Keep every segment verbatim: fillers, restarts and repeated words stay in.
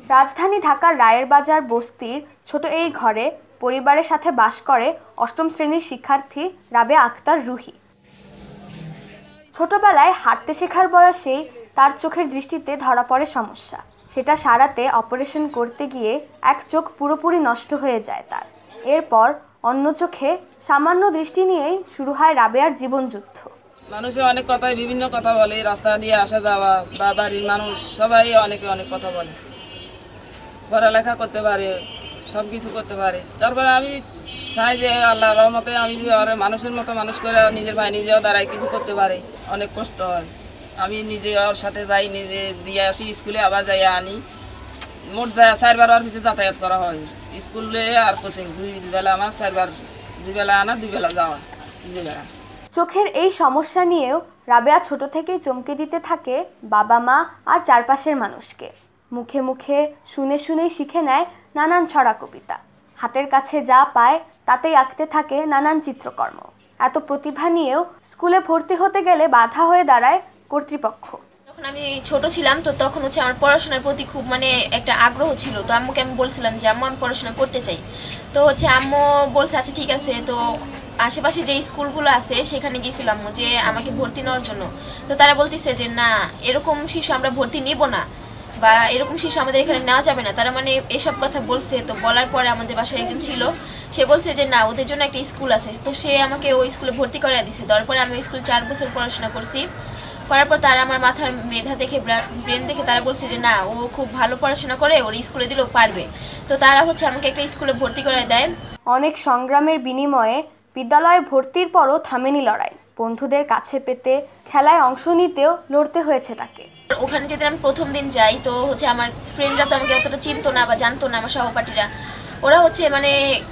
রাজধানী ঢাকার রায়ের বাজার বস্তির ছোট এই ঘরে পরিবারের সাথে বাস করে অষ্টম শ্রেণীর শিক্ষার্থী রাবেয়া আক্তার রুহি। ছোটবেলায় হাঁটতে শেখার বয়সেই তার চোখের দৃষ্টিতে ধরা পড়ে সমস্যা। সেটা সারাতে অপারেশন করতে গিয়ে এক চোখ পুরোপুরি নষ্ট হয়ে যায় তার। এরপর অন্য চোখে সামান্য দৃষ্টি নিয়েই শুরু হয় রাবেয়ার জীবনযুদ্ধ। মানুষে অনেক কথাই বিভিন্ন কথা বলে, রাস্তা দিয়ে আসা যাওয়া বা বাড়ির মানুষ সবাই অনেকে অনেক কথা বলে। পড়ালেখা করতে পারে, সব কিছু করতে পারে। তারপরে আমি চাই যে আল্লাহর রহমতে আমি মানুষের মতো মানুষ করে নিজের ভাই নিজেও দাঁড়াই কিছু করতে পারে। অনেক কষ্ট হয়, আমি নিজে ওর সাথে যাই, নিজে দিয়ে আসি স্কুলে, আবার যাই আনি। মোট যায় চারবার ওর পিছিয়ে যাতায়াত করা হয়, স্কুলে আর কোচিং দুই বেলা আমার, চারবার দুই বেলা আনা দুই বেলা যাওয়া দুই বেলা। চোখের এই সমস্যা নিয়েও রাবেয়া ছোট থেকেই চমকে দিতে থাকে বাবা মা আর চারপাশের মানুষকে। মুখে মুখে শুনে শুনেই শিখে নেয় নানান ছড়া কবিতা। হাতের কাছে যা পায় তাতেই আঁকতে থাকে নানান চিত্রকর্ম। এত প্রতিভা নিয়েও স্কুলে ভর্তি হতে গেলে বাধা হয়ে দাঁড়ায় কর্তৃপক্ষ। যখন আমি ছোট ছিলাম তো তখন হচ্ছে আমার পড়াশোনার প্রতি খুব মানে একটা আগ্রহ ছিল। তো আম্মুকে আমি বলছিলাম যে আম্মু আমি পড়াশোনা করতে চাই। তো হচ্ছে আম্মু বলছে আচ্ছা ঠিক আছে। তো আশেপাশে যে স্কুলগুলো আছে সেখানে গিয়েছিলাম যে আমাকে ভর্তি নেওয়ার জন্য। তো তারা বলতেছে যে না, এরকম শিশু আমরা ভর্তি নিব না বা এরকম শিশু আমাদের এখানে নেওয়া যাবে না। তারা মানে এসব কথা বলছে। তো বলার পরে আমাদের বাসায় একজন ছিল, সে বলছে যে না, ওদের জন্য একটা স্কুল আছে। তো সে আমাকে ওই স্কুলে ভর্তি করে দিয়েছে। তারপরে আমি ওই স্কুলে চার বছর পড়াশোনা করছি। করার পর তারা আমার মাথার মেধা দেখে, ব্রেন দেখে তারা বলছে যে না, ও খুব ভালো পড়াশোনা করে, ওর স্কুলে দিলেও পারবে। তো তারা হচ্ছে আমাকে একটা স্কুলে ভর্তি করে দেয়। অনেক সংগ্রামের বিনিময়ে বিদ্যালয়ে ভর্তির পরও থামেনি লড়াই। বন্ধুদের কাছে পেতে, খেলায় অংশ নিতেও লড়তে হয়েছে তাকে। ওখানে যেদিন আমি প্রথম দিন যাই তো হচ্ছে আমার ফ্রেন্ডরা তো আমাকে অতটা চিনতো না বা জানতো না, আমার সহপাঠীরা। ওরা হচ্ছে মানে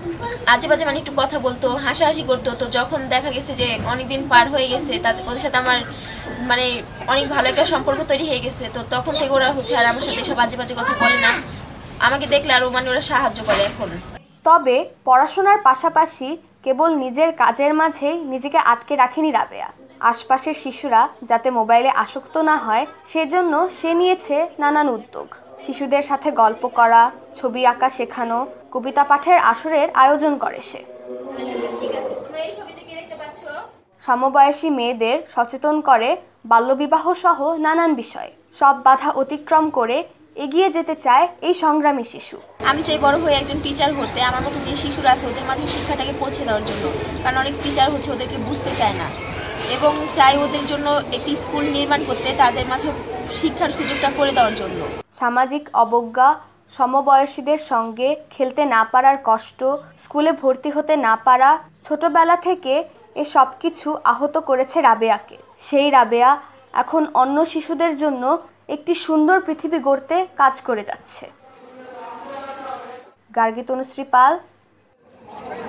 আজে বাজে মানে একটু কথা বলতো, হাসাহাসি করতো। তো যখন দেখা গেছে যে অনেকদিন পার হয়ে গেছে, তাদের ওদের সাথে আমার মানে অনেক ভালো একটা সম্পর্ক তৈরি হয়ে গেছে। তো তখন থেকে ওরা হচ্ছে আর আমার সাথে এসব বাজে বাজে কথা বলে না, আমাকে দেখলে আরও মানে ওরা সাহায্য করে এখন। তবে পড়াশোনার পাশাপাশি কেবল নিজের কাজের মাঝেই নিজেকে আটকে রাখেনি রাবেয়া। আশপাশের শিশুরা যাতে মোবাইলে আসক্ত না হয় সেজন্য সে নিয়েছে নানান উদ্যোগ। শিশুদের সাথে গল্প করা, ছবি আঁকা শেখানো, কবিতা পাঠের আসরের আয়োজন করে সে। সমবয়সী মেয়েদের সচেতন করে বাল্যবিবাহ সহ নানান বিষয়। সব বাধা অতিক্রম করে এগিয়ে যেতে চায় এই সংগ্রামী শিশু। আমি চাই বড় হয়ে একজন টিচার হতে, আমার মতো যে শিশুরা আছে ওদের মাঝে শিক্ষাটাকে পৌঁছে দেওয়ার জন্য। কারণ অনেক টিচার হচ্ছে ওদেরকে বুঝতে চায় না, এবং চাই ওদের জন্য একটি স্কুল নির্মাণ করতে, তাদের মাঝে শিক্ষার সুযোগটা করে দেওয়ার জন্য। সামাজিক অবজ্ঞা, সমবয়সীদের সঙ্গে খেলতে না পারার কষ্ট, স্কুলে ভর্তি হতে না পারা, ছোটবেলা থেকে এ সব কিছু আহত করেছে রাবেয়াকে। সেই রাবেয়া এখন অন্য শিশুদের জন্য একটি সুন্দর পৃথিবী গড়তে কাজ করে যাচ্ছে। গার্গী তনুশ্রী পাল।